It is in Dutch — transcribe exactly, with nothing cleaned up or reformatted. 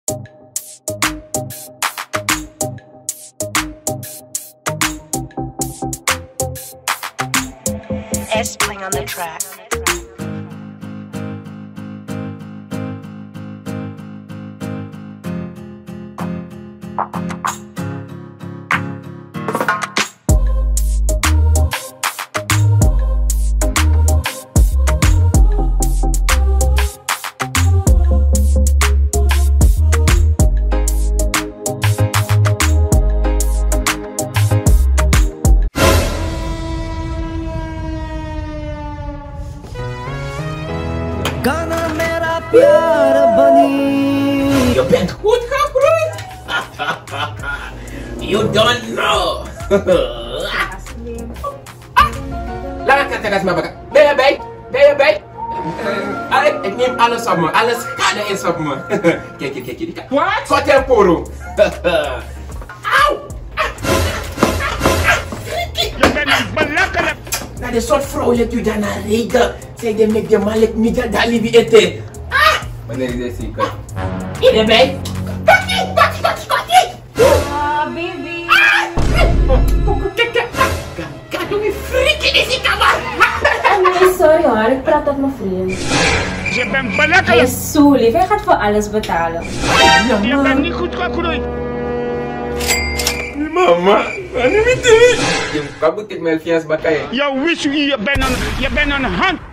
S playing on the track. गाना मेरा प्यार बनी. Je bent goed gegroeid. You don't know. Laat ik het maar bakken. Ben je bij? Ben je bij? Uh, ik neem alles op me. Alles gaat er eens op me. Kijk, kijk, kijk, kijk. Wat? Kot en poro. Auw. Je bent een belachelijk. Nou, de soort vrouw let u daarna regen. Zij de met de malik niet dat liefie eten. Ah! Wanneer is dit zeker? Iedereen bij? Bakkie, bakkie, bakkie, bakkie. Ah, baby. Kijk, doe je freaky in deze kamer. Nee, sorry hoor, ik praat met mijn vriend. Je bent Hij belachelijk. is zo lief, hij gaat voor alles betalen. Je bent niet goed gegroeid. Mama, wanneer weet je? Je kan moet ik mijn fias bakken. Je wist je, je bent een, je bent een hand.